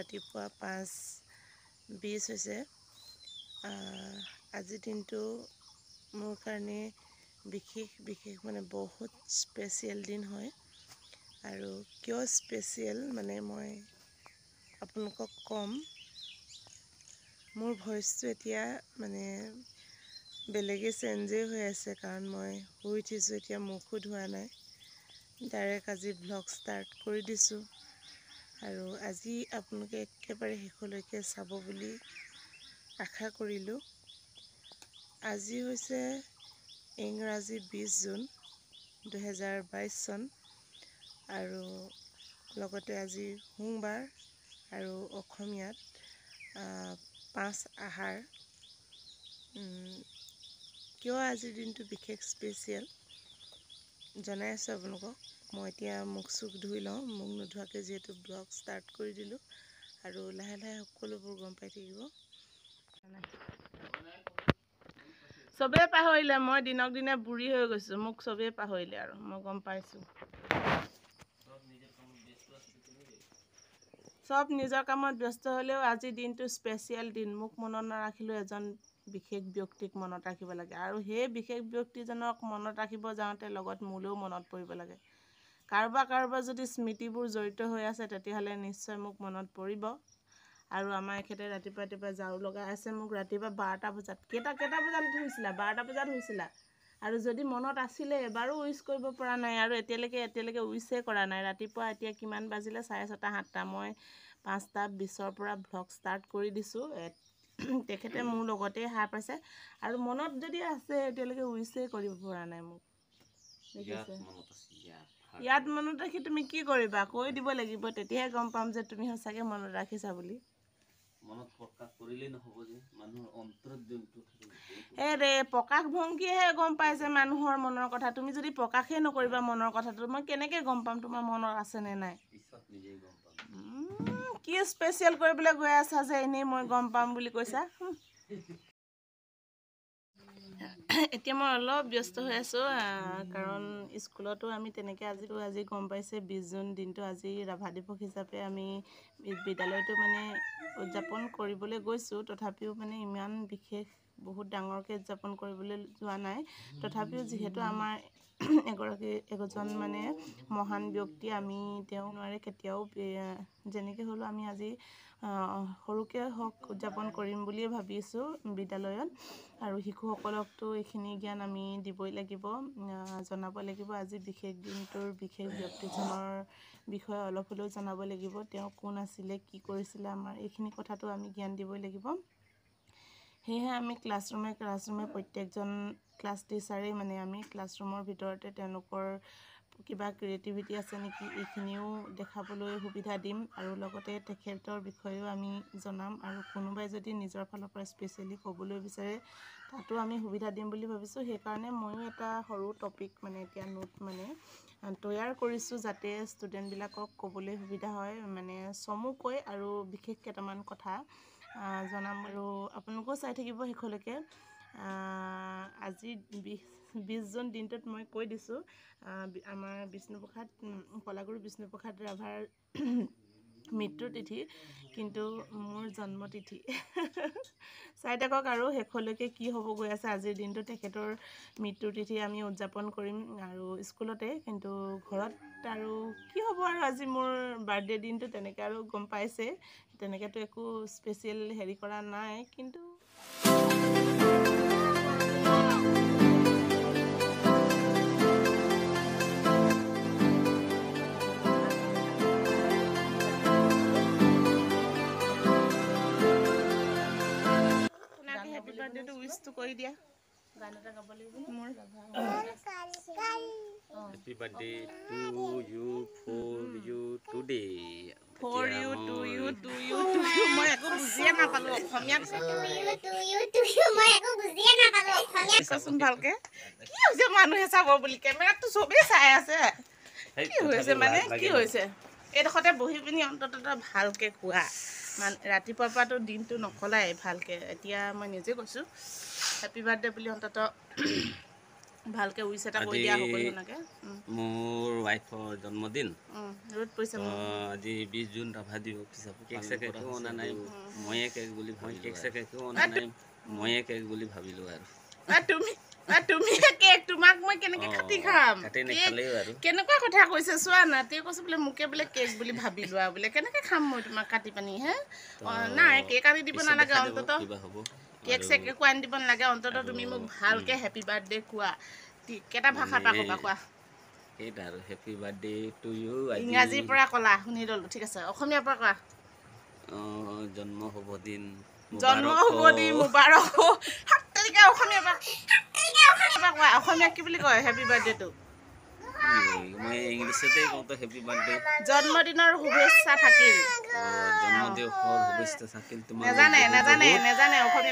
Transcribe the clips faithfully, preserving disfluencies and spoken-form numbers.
ৰাতিপুৱা পাঁচ বিশ হৈছে। আজিৰ দিনটো মোৰ কাৰণে বিশেষ বিশেষ মানে বহুত স্পেচিয়েল দিন হয়। আৰু কিয় স্পেচিয়েল মানে মই আপোনালোকক ক'ম। মোৰ ভইচটো এতিয়া মানে বেলেগে চেঞ্জেই হৈ আছে, কাৰণ মই শুই উঠিছোঁ এতিয়া, মুখো ধোৱা নাই। ডাইৰেক্ট আজি ভ্লগ ষ্টাৰ্ট কৰি দিছোঁ। আৰু আজি আপোনালোকে একেবাৰে শেষলৈকে চাব বুলি আশা কৰিলোঁ। আজি হৈছে ইংৰাজী বিছ জুন দুহেজাৰ বাইছ চন, আৰু লগতে আজি সোমবাৰ আৰু অসমীয়াত পাঁচ আহাৰ। কিয় আজিৰ দিনটো বিশেষ স্পেচিয়েল জনাই আছোঁ আপোনালোকক। মই এতিয়া মুখ চুখ ধুই লওঁ, মুখ নোধোৱাকৈ যিহেতু ব্লগ ষ্টাৰ্ট কৰি দিলোঁ, আৰু লাহে লাহে সকলোবোৰ গম পাই থাকিব। চবেই পাহৰিলে, মই দিনক দিনে বুঢ়ী হৈ গৈছোঁ, মোক চবেই পাহৰিলে আৰু মই গম পাইছোঁ। চব নিজৰ কামত ব্যস্ত হ'লেও আজিৰ দিনটো স্পেচিয়েল দিন। মোক মনত নাৰাখিলেও এজন বিশেষ ব্যক্তিক মনত ৰাখিব লাগে, আৰু সেই বিশেষ ব্যক্তিজনক মনত ৰাখিব যাওঁতে লগত মোলৈও মনত পৰিব লাগে। কাৰোবাৰ কাৰোবাৰ যদি স্মৃতিবোৰ জড়িত হৈ আছে, তেতিয়াহ'লে নিশ্চয় মোক মনত পৰিব। আৰু আমাৰ এখেতে ৰাতিপুৱা ৰাতিপুৱা ঝাৰু লগাই আছে মোক ৰাতিপুৱা বাৰটা বজাত। কেইটা কেইটা বজাত শুইছিলা? বাৰটা বজাত শুইছিলা। আৰু যদি মনত আছিলে এবাৰো উইচ কৰিব পৰা নাই, আৰু এতিয়ালৈকে এতিয়ালৈকে উইচেই কৰা নাই। ৰাতিপুৱা এতিয়া কিমান বাজিলে? চাৰে ছটা সাতটা। মই পাঁচটা বিছৰ পৰা ভ্লগ ষ্টাৰ্ট কৰি দিছোঁ। তেখেতে মোৰ লগতেই সাৰ পাইছে, আৰু মনত যদি আছে এতিয়ালৈকে উইচেই কৰিব পৰা নাই মোক। ইয়াত মনত ৰাখি তুমি কি কৰিবা? কৈ দিব লাগিব, তেতিয়াহে গম পাম যে তুমি সঁচাকৈ মনত ৰাখিছা বুলি। মনত প্ৰকাশ কৰিলেই নহ'ব যে, মানুহৰ অন্তৰত যোনটো এই ৰে প্ৰকাশ ভংগীয়েহে গম পাইছে মানুহৰ মনৰ কথা। তুমি যদি প্ৰকাশেই নকৰিবা মনৰ কথাটো, মই কেনেকৈ গম পাম তোমাৰ মনত আছেনে নাই? পিছত নিজেই গম পাম। কি স্পেচিয়েল কৰিবলৈ গৈ আছা যে এনেই মই গম পাম বুলি কৈছা? এতিয়া মই অলপ ব্যস্ত হৈ আছোঁ, কাৰণ স্কুলতো আমি তেনেকৈ আজি আজি গম পাইছে বিছ জুন দিনটো আজি ৰাভা দিৱস হিচাপে আমি বিদ্যালয়টো মানে উদযাপন কৰিবলৈ গৈছোঁ। তথাপিও মানে ইমান বিশেষ বহুত ডাঙৰকৈ উদযাপন কৰিবলৈ যোৱা নাই। তথাপিও যিহেতু আমাৰ এগৰাকী এজন মানে মহান ব্যক্তি, আমি তেওঁ নোৱাৰে কেতিয়াও যেনেকৈ হ'লেও আমি আজি সৰুকৈ হওক উদযাপন কৰিম বুলিয়ে ভাবিছোঁ বিদ্যালয়ত। আৰু শিশুসকলকতো এইখিনি জ্ঞান আমি দিবই লাগিব, জনাব লাগিব। আজি বিশেষ দিনটোৰ বিশেষ ব্যক্তিজনৰ বিষয়ে অলপ হ'লেও জনাব লাগিব। তেওঁ কোন আছিলে, কি কৰিছিলে, আমাৰ এইখিনি কথাটো আমি জ্ঞান দিবই লাগিব। সেয়েহে আমি ক্লাছৰুমে ক্লাছৰুমে প্ৰত্যেকজন ক্লাছ টিচাৰেই মানে আমি ক্লাছৰুমৰ ভিতৰতে তেওঁলোকৰ কিবা ক্ৰিয়েটিভিটি আছে নেকি এইখিনিও দেখাবলৈ সুবিধা দিম, আৰু লগতে তেখেতৰ বিষয়েও আমি জনাম। আৰু কোনোবাই যদি নিজৰ ফালৰ পৰা স্পেচিয়েলি ক'বলৈ বিচাৰে, তাতো আমি সুবিধা দিম বুলি ভাবিছোঁ। সেইকাৰণে ময়ো এটা সৰু টপিক মানে এতিয়া নোট মানে তৈয়াৰ কৰিছোঁ, যাতে ষ্টুডেণ্টবিলাকক ক'বলৈ সুবিধা হয়, মানে চমুকৈ আৰু বিশেষ কেইটামান কথা জনাম। আৰু আপোনালোকেও চাই থাকিব শেষলৈকে। আজি বিছ বিছ জুন দিনটোত মই কৈ দিছোঁ, আমাৰ বিষ্ণুপ্ৰসাদ কলাগুৰু বিষ্ণুপ্ৰসাদ ৰাভাৰ মৃত্যুৰ তিথি, কিন্তু মোৰ জন্মতিথি। চাই থাকক আৰু শেষলৈকে কি হ'ব গৈ আছে আজিৰ দিনটো। তেখেতৰ মৃত্যুৰ তিথি আমি উদযাপন কৰিম আৰু স্কুলতে, কিন্তু ঘৰত আৰু কি হ'ব আৰু আজি মোৰ বাৰ্থডে দিনটো তেনেকৈ আৰু গম পাইছে। তেনেকৈতো একো স্পেচিয়েল হেৰি কৰা নাই, কিন্তু হেপী বাৰ্থডেটো উইচটো কৰি দিয়া। গান এটা গাব লাগিব মোৰ। Happy birthday to you, for you today. For you, to you, to you, to you. মই একো বুজিয়ে নাপালোঁ অসমীয়াত। কচোন ভালকে। কি হৈছে মানুহে চাব বুলি? কেমেৰাটো চবেই চাই আছে। কি হৈছে মানে কি হৈছে? এইডোখৰতে বহি পিনি অন্ততঃ ভালকৈ কোৱা। মান ৰাতিপুৱাৰ পৰাতো দিনটো নকলাই ভালকৈ। এতিয়া মই নিজে কৈছোঁ হেপী বাৰ্থডে বুলি অন্ততঃ ভালকে উইচ এটা কৈ দিয়া সকলোকে মোৰ ৱাইফৰ জন্মদিন ৰ'দ পৰিছে আজি বিশ জুন ৰাভা দিৱস হিচাপে কেক চেক একো অনা নাই ময়ে কেক বুলি ভাবি কেক চেক একো অনা নাই ময়ে কেক বুলি ভাবিলোঁ আৰু তুমি তুমি কেক তোমাক মই কেনেকৈ কাটি খাম কাটি নেখালেও আৰু কেনেকুৱা কথা কৈছে চোৱা না তেওঁ কৈছে বোলে মোকে বোলে কেক বুলি ভাবি লোৱা বোলে কেনেকৈ খাম মই তোমাক কাটি পানি হে নাই কেক আনি দিব নালাগে অন্তত কেক চেক একো আনি দিব নালাগে অন্তত তুমি মোক ভালকৈ হেপী বাৰ্থডে কোৱা কেইটা ভাষাৰ পৰা ক'বা কোৱা এইটা আৰু হেপী বাৰ্থডে টু ইউ ইংৰাজীৰ পৰা ক'লা শুনি ল'লোঁ ঠিক আছে অসমীয়াৰ পৰা কোৱা জন্ম শুভ দিন জন্ম শুভ দিন মুবাৰক সাত তাৰিখে অসমীয়াৰ পৰা কোৱা অসমীয়া কি বুলি কয় হেপী বাৰ্থডেটো মই ইংলিছতে কওঁতো হেপী বাৰ্থডে জন্মদিনৰ শুভেচ্ছা থাকিল জন্মদিৱসৰ শুভেচ্ছা থাকিল তোমাৰ নেজানে নেজানে নেজানে অসমীয়া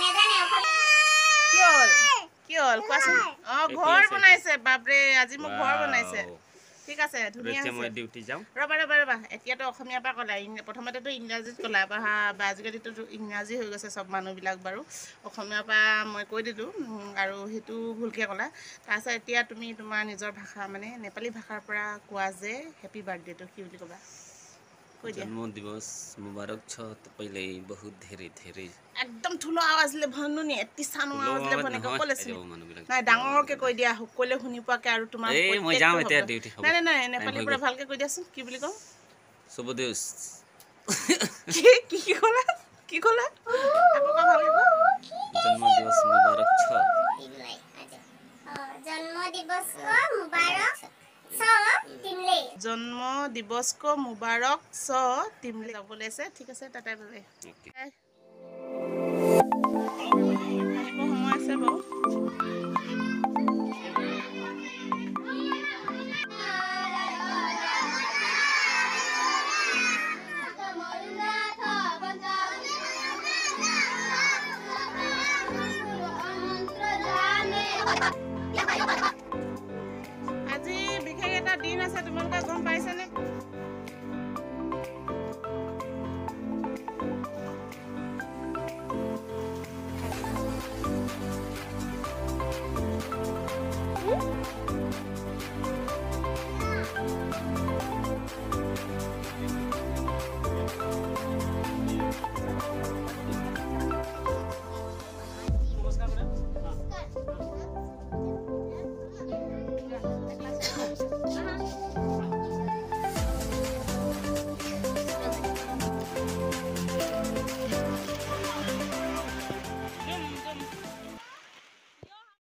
কি হ'ল কি হ'ল কোৱাচোন অঁ ঘৰ বনাইছে বাপৰে আজি মোক ঘৰ বনাইছে ঠিক আছে ধুনীয়া মই ডিউটি যাওঁ ৰ'বা ৰ'বা ৰ'বা এতিয়াতো অসমীয়াৰ পৰা ক'লা প্ৰথমতেতো ইংৰাজীত ক'লা বা আজিকালিতো ইংৰাজী হৈ গৈছে চব মানুহবিলাক বাৰু অসমীয়াৰ পৰা মই কৈ দিলোঁ আৰু সেইটো ভুলকৈ ক'লা তাৰপিছত এতিয়া তুমি তোমাৰ নিজৰ ভাষা মানে নেপালী ভাষাৰ পৰা কোৱা যে হেপী বাৰ্থডেটো কি বুলি ক'বা কৈ দিয়া जन्म दिवस मुबारक छ तपाईलाई बहुत धेरै धेरै एकदम ठुलो आवाजले भन्नु नि यति सानो आवाजले भनेको कसले सुन्छ নাই ডাঙৰকে কৈ দিয়া সকলে শুনি পাকে আৰু তোমাৰ এই মই যাম এতিয়া ডিউটি হ'ব নাই নাই নাই নেপালী পুৰা ভালকে কৈ দিয়াচোন কি বুলি কওঁ শুভ দিৱস কি কি কি ক'লা কি ক'লা আকৌ কা ভালকে जन्म दिवस मुबारक छ जन्म दिवस को मुबारक छ तिमले जन्म दिवस को मुबारक छ तिमले যাবলৈ আছে ঠিক আছে টাটা বাই ओके আহিব সময় আছে বাৰু Bye.